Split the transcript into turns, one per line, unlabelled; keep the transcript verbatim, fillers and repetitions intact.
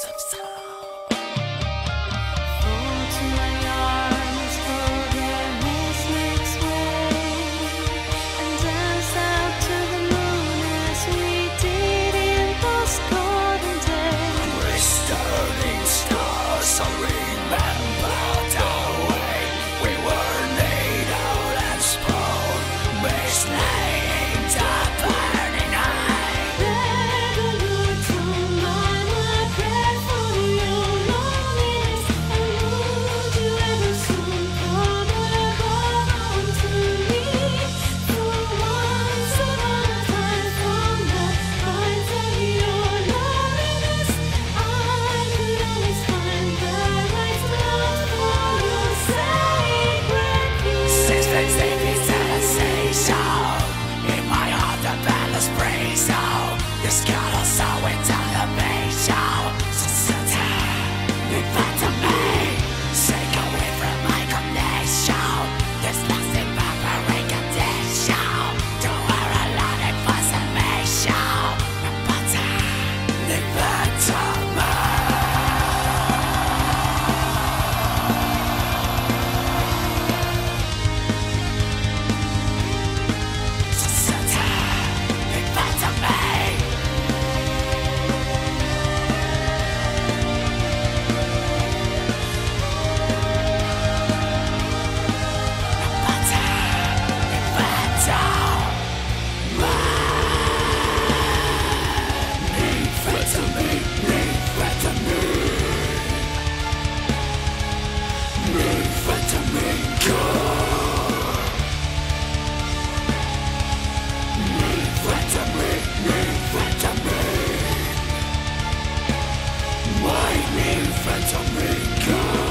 of sound.
Fall to my arms, forgiveness makes way, and dance out to the moon as we did in those golden days.
Returning stars, I remember the way we were needled and sprung, mislaying the burning eye.
Never looked from mine, I pray for your loneliness, and would you ever soon come above unto me? For once upon a time, from the heights of your loneliness, I could always find the right love for your sacred peace.
Since then, sleeping sensation in my heart, the balance breaks out. The scuttle so into the beach out. You back to me, take away from my connection. This lasting barbaric condition. To wear a lot of fascination. But you back to me. Vitamin God.